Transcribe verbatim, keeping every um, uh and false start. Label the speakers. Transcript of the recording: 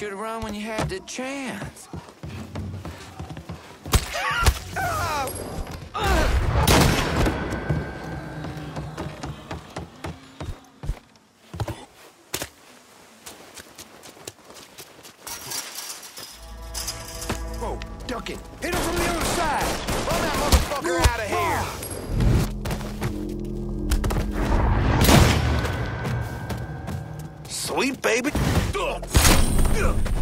Speaker 1: Should have run when you had the chance. Whoa, duck it. Hit him from the other side. Run that motherfucker out of here. Sweet baby.